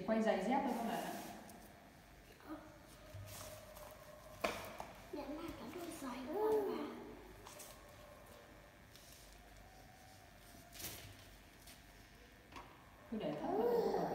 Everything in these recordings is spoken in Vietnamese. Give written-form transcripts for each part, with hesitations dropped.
quay giày dép thôi con ạ. Mẹ mang cả đôi giày của con vào. Cứ để thấp vào cái cổ.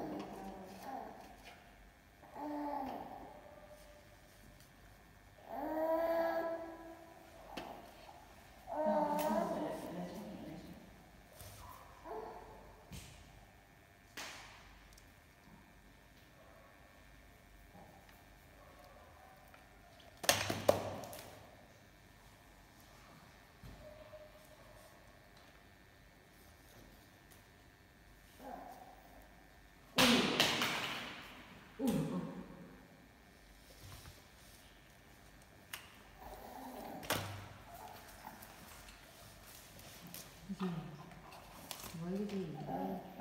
Gì? Với cái gì đây?